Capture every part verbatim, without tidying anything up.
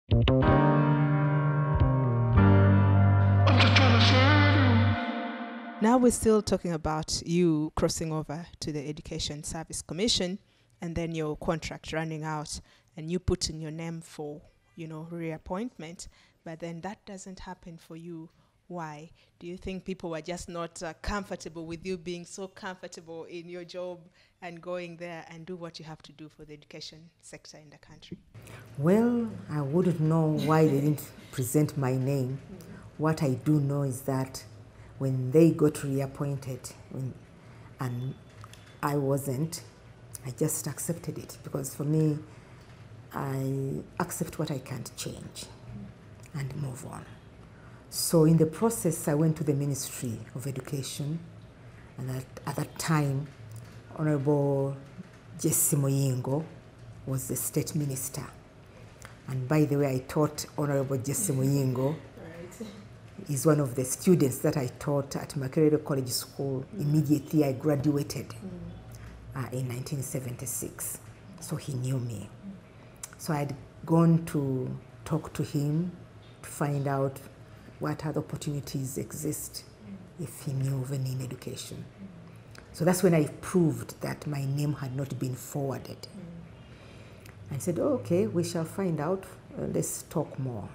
Now we're still talking about you crossing over to the Education Service Commission and then your contract running out and you putting your name for, you know, reappointment, but then that doesn't happen for you. Why? Do you think people were just not uh, comfortable with you being so comfortable in your job and going there and do what you have to do for the education sector in the country? Well, I wouldn't know why they didn't present my name. Mm-hmm. What I do know is that when they got reappointed when, and I wasn't, I just accepted it, because for me, I accept what I can't change and move on. So in the process, I went to the Ministry of Education, and at, at that time, Honorable Jesse Muyingo was the state minister. And by the way, I taught Honorable Jesse Muyingo. Is one of the students that I taught at Makerere College School mm. immediately I graduated mm. uh, in nineteen seventy-six. So he knew me. Mm. So I'd gone to talk to him to find out what other opportunities exist mm. if he knew of any in education. Mm. So that's when I proved that my name had not been forwarded. Mm. I said, oh, okay, we shall find out. Uh, let's talk more.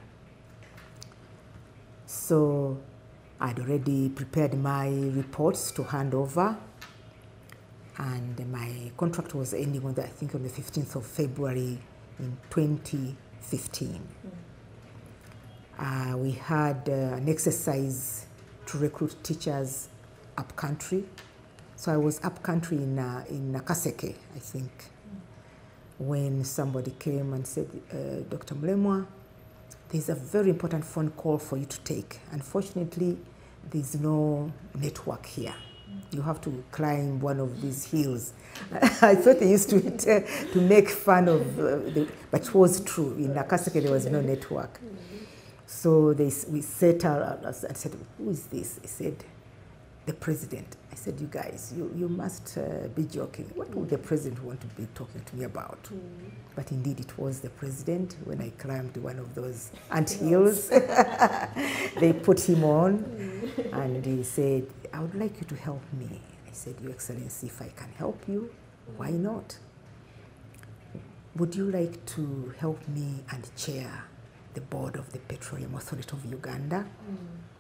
So I'd already prepared my reports to hand over, and my contract was ending on the, I think on the fifteenth of February in twenty fifteen. Mm. Uh, we had uh, an exercise to recruit teachers up country. So I was up country in, uh, in Nakaseke, I think, mm. when somebody came and said, uh, Doctor Mulemwa, there's a very important phone call for you to take. Unfortunately, there's no network here. Mm. You have to climb one of these hills. I thought they used to, to make fun of, uh, the, but it was true. In Nakaseke, there was no network. Mm. So they, we set out and said, who is this? He said, the president. I said, you guys, you, you must uh, be joking. What would the president want to be talking to me about? Mm. But indeed, it was the president. When I climbed one of those ant hills, they put him on, mm. and he said, I would like you to help me. I said, Your Excellency, if I can help you, why not? Would you like to help me and chair the board of the Petroleum Authority of Uganda? Mm.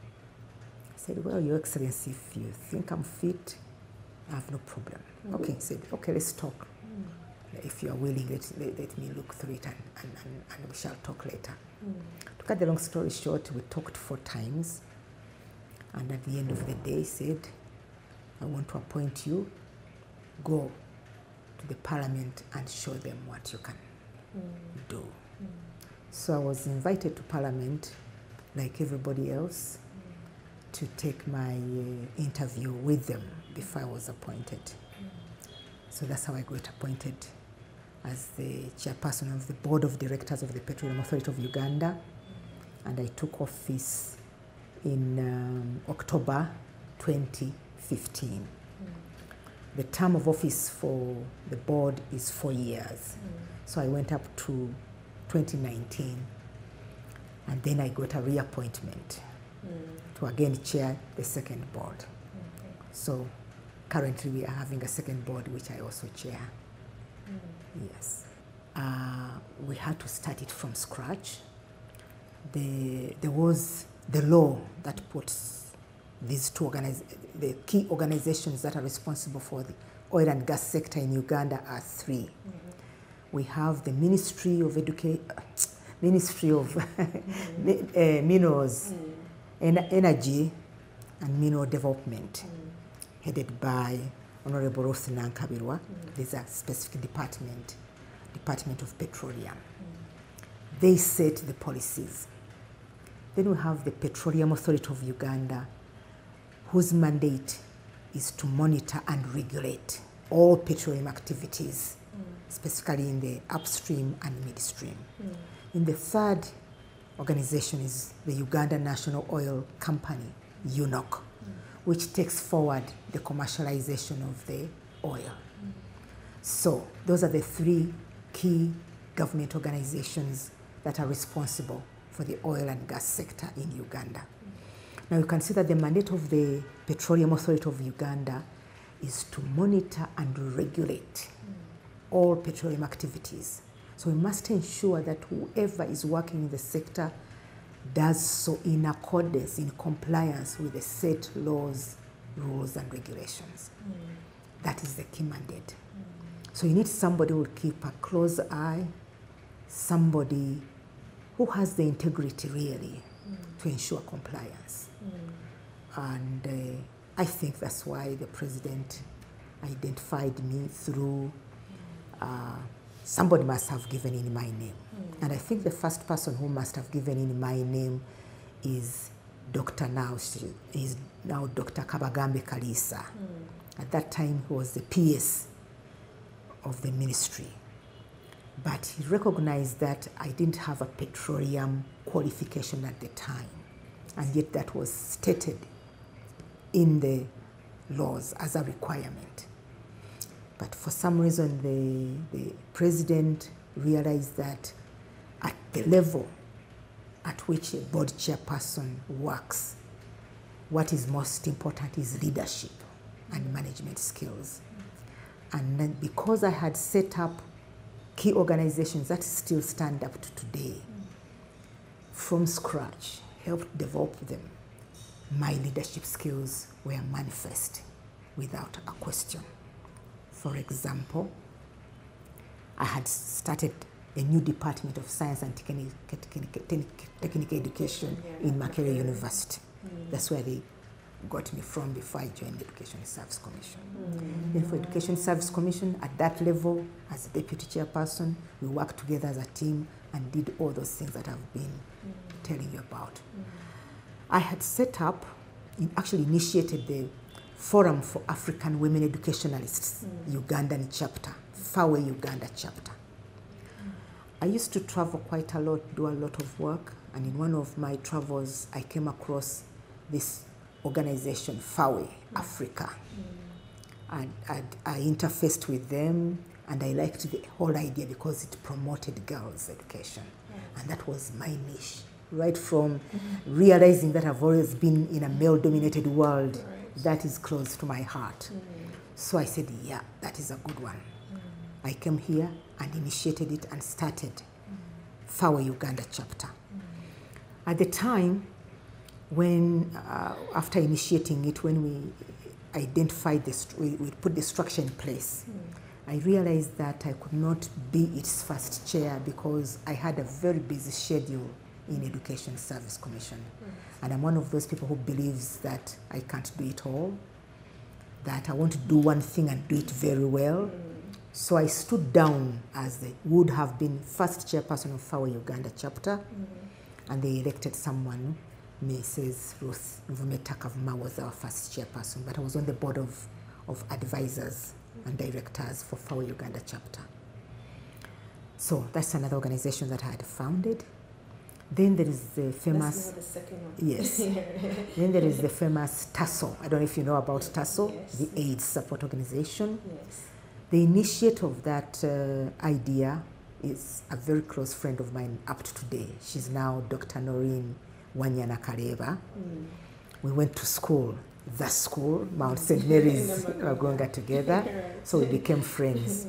I said, well, Your Excellency, if you think I'm fit, I have no problem. Mm. Okay, he said, okay, let's talk. Mm. If you are willing, let, let, let me look through it and, and, and, and we shall talk later. Mm. To cut the long story short, we talked four times. And at the end of the day, he said, I want to appoint you. Go to the parliament and show them what you can mm. do. Mm. So I was invited to parliament, like everybody else, to take my uh, interview with them before I was appointed. Mm. So that's how I got appointed as the chairperson of the board of directors of the Petroleum Authority of Uganda. Mm. And I took office in um, October twenty fifteen. Mm. The term of office for the board is four years. Mm. So I went up to twenty nineteen, and then I got a reappointment. Mm. to again chair the second board. Okay. So currently we are having a second board which I also chair. Mm. Yes. Uh, we had to start it from scratch. The, there was the law that puts these two organiz the key organizations that are responsible for the oil and gas sector in Uganda are three. Mm-hmm. We have the Ministry of Education, Ministry of mm-hmm. uh, Minerals, mm. En Energy and Mineral Development, mm. headed by Honorable Ruth Nankabirwa. Mm. There's a specific department, Department of Petroleum. Mm. They set the policies. Then we have the Petroleum Authority of Uganda, whose mandate is to monitor and regulate all petroleum activities, mm. specifically in the upstream and midstream. Mm. In the third organization is the Uganda National Oil Company, U N O C, mm. which takes forward the commercialization of the oil. Mm. So those are the three key government organizations that are responsible for the oil and gas sector in Uganda. Mm. Now you can see that the mandate of the Petroleum Authority of Uganda is to monitor and regulate mm. all petroleum activities. So we must ensure that whoever is working in the sector does so in accordance, in compliance with the set laws, rules, and regulations. Mm. That is the key mandate. Mm. So you need somebody who will keep a close eye, somebody who has the integrity really mm. to ensure compliance. Mm. And uh, I think that's why the president identified me through, uh, somebody must have given in my name. Mm. And I think the first person who must have given in my name is Doctor now, she is now Doctor Kabagambe Kalisa. Mm. At that time he was the P S of the ministry. But he recognized that I didn't have a petroleum qualification at the time. And yet that was stated in the laws as a requirement. But for some reason, the, the president realized that at the level at which a board chairperson works, what is most important is leadership and management skills. And then because I had set up key organizations that still stand up to today, from scratch, helped develop them, my leadership skills were manifest without a question. For example, I had started a new department of science and technical, technical education yeah. in Makerere University. Mm. That's where they got me from before I joined the Education Service Commission. Mm. Then for Education Service Commission, at that level, as a deputy chairperson, we worked together as a team and did all those things that I've been mm. telling you about. Mm. I had set up, actually initiated the Forum for African Women Educationalists, mm. Ugandan chapter, FAWE Uganda chapter. Mm. I used to travel quite a lot, do a lot of work, and in one of my travels, I came across this organization, FAWE mm. Africa. Mm. And I, I interfaced with them, and I liked the whole idea because it promoted girls' education. Mm. And that was my niche, right from mm-hmm. realizing that I've always been in a male-dominated world. Right. That is close to my heart. Mm. So I said, yeah, that is a good one. Mm. I came here and initiated it and started mm. FAWE Uganda chapter. Mm. At the time, when, uh, after initiating it, when we identified this, we, we put the structure in place, mm. I realized that I could not be its first chair because I had a very busy schedule in Education Service Commission. Mm. And I'm one of those people who believes that I can't do it all, that I want to do one thing and do it very well. Mm. So I stood down as the would have been first chairperson of FAWE Uganda chapter, mm. and they elected someone, Missus Ruth Mvumeta Kavuma was our first chairperson, but I was on the board of, of advisors mm. and directors for FAWE Uganda chapter. So that's another organization that I had founded. Then there is the famous... That's the second one. Yes. Then there is the famous TASO. I don't know if you know about TASO, yes. the AIDS support organization. Yes. The initiator of that uh, idea is a very close friend of mine up to today. She's now Doctor Noreen Wanyana Kaleba. Mm. We went to school, the school, Mount Saint Mary's Wagonga together, right. So we became friends.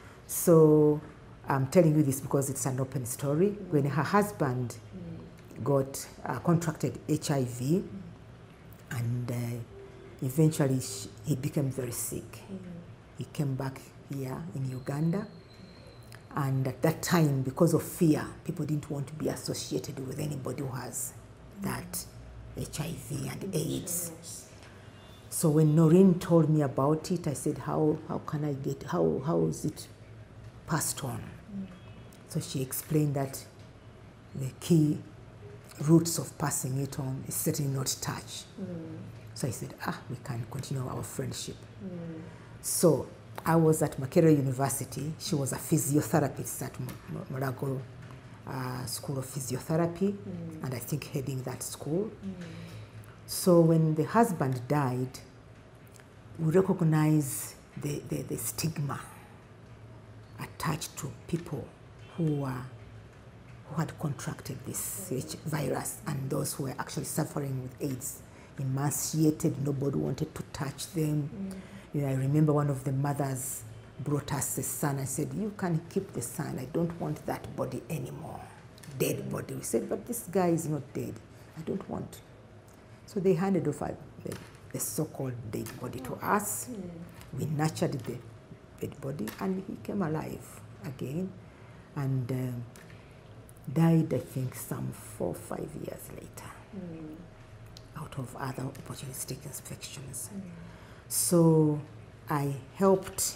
So I'm telling you this because it's an open story. Mm. When her husband mm. got uh, contracted H I V, mm. and uh, eventually she, he became very sick. Mm. He came back here in Uganda, and at that time, because of fear, people didn't want to be associated with anybody who has mm. that H I V and AIDS. So when Noreen told me about it, I said, how, how can I get, how, how is it passed on? Mm. So she explained that the key routes of passing it on is certainly not touch. Mm. So I said, ah, we can continue our friendship. Mm. So I was at Makerere University. She was a physiotherapist at Murago uh, School of Physiotherapy, mm. and I think heading that school. Mm. So when the husband died, we recognize the, the, the stigma attached to people who are who had contracted this virus and those who were actually suffering with AIDS, emaciated, nobody wanted to touch them. Mm. You know, I remember one of the mothers brought us a son and said, you can keep the son, I don't want that body anymore, dead body. We said, but this guy is not dead, I don't want. So they handed over the, the so-called dead body to us. Mm. We nurtured the dead body and he came alive again and um, died, I think, some four or five years later mm. out of other opportunistic infections. Mm. So I helped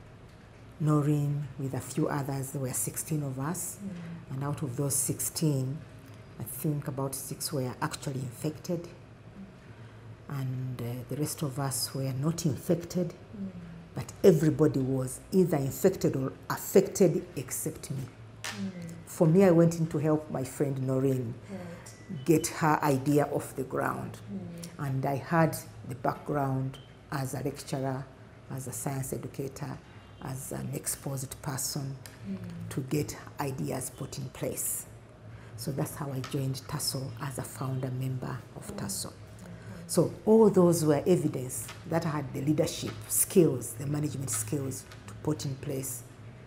Noreen with a few others. There were sixteen of us, mm. and out of those sixteen, I think about six were actually infected, mm. and uh, the rest of us were not infected, mm. but everybody was either infected or affected except me. Mm. For me, I went in to help my friend Noreen right. get her idea off the ground. Mm. And I had the background as a lecturer, as a science educator, as an exposed person mm. to get ideas put in place. So that's how I joined TASO as a founder member of TASO. Okay. So all those were evidence that I had the leadership skills, the management skills to put in place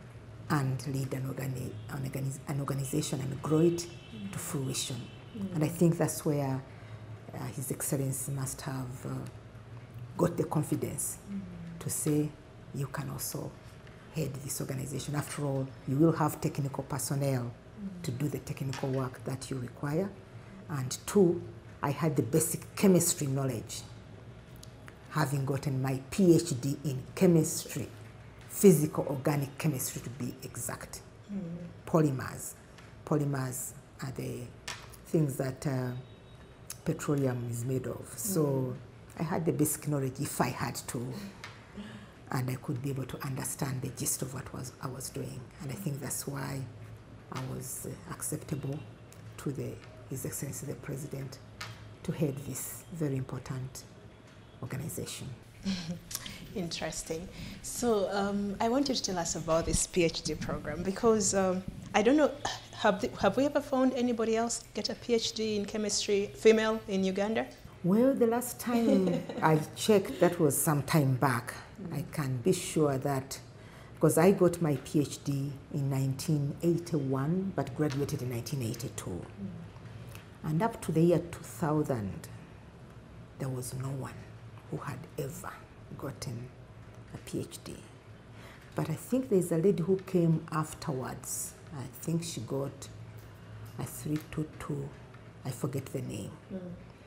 and lead an, organi an, organiz an organization and grow it mm. to fruition. Mm. And I think that's where uh, His Excellency must have uh, got the confidence mm. to say, you can also head this organization. After all, you will have technical personnel mm. to do the technical work that you require. And two, I had the basic chemistry knowledge, having gotten my PhD in chemistry, physical organic chemistry to be exact. Mm. Polymers. Polymers are the things that uh, petroleum is made of. Mm. So I had the basic knowledge if I had to, and I could be able to understand the gist of what was I was doing. And I think that's why I was uh, acceptable to the His Excellency the President to head this very important organization. Interesting. So um, I want you to tell us about this PhD program, because um, I don't know, have, the, have we ever found anybody else get a PhD in chemistry, female, in Uganda? Well, the last time I checked, that was some time back. Mm. I can be sure that, because I got my PhD in nineteen eighty-one, but graduated in nineteen eighty-two. Mm. And up to the year two thousand, there was no one who had ever gotten a PhD. But I think there's a lady who came afterwards. I think she got a three two two, I forget the name. Mm.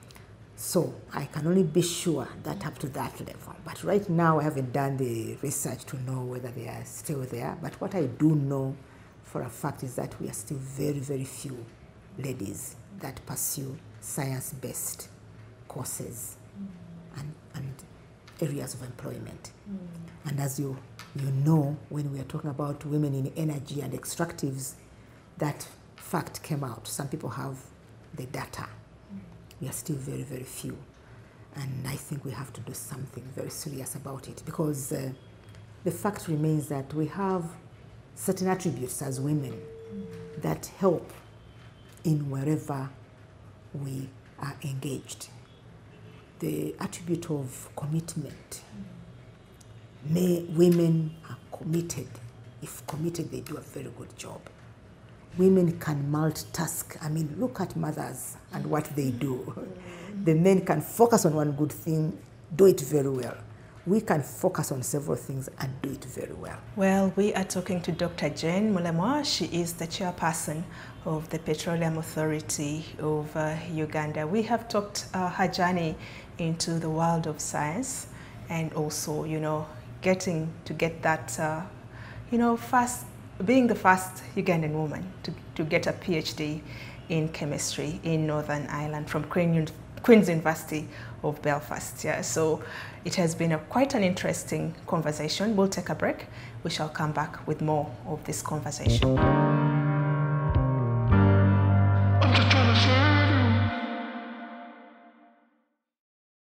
So I can only be sure that up to that level. But right now I haven't done the research to know whether they are still there. But what I do know for a fact is that we are still very, very few ladies that pursue science-based courses mm. and, and areas of employment. Mm. And as you, you know, when we are talking about women in energy and extractives, that fact came out. Some people have the data. Mm. We are still very, very few. And I think we have to do something very serious about it, because uh, the fact remains that we have certain attributes as women mm. that help in wherever we are engaged. The attribute of commitment. Mm. May, women are committed. If committed, they do a very good job. Women can multitask. I mean, look at mothers and what they do. Mm. The men can focus on one good thing, do it very well. We can focus on several things and do it very well. Well, we are talking to Doctor Jane Mulemwa. She is the chairperson of the Petroleum Authority of uh, Uganda. We have talked uh, her journey into the world of science, and also, you know, getting to get that, uh, you know, first, being the first Ugandan woman to, to get a PhD in chemistry in Northern Ireland from Queen, Queen's University of Belfast. Yeah, so it has been a, quite an interesting conversation. We'll take a break. We shall come back with more of this conversation.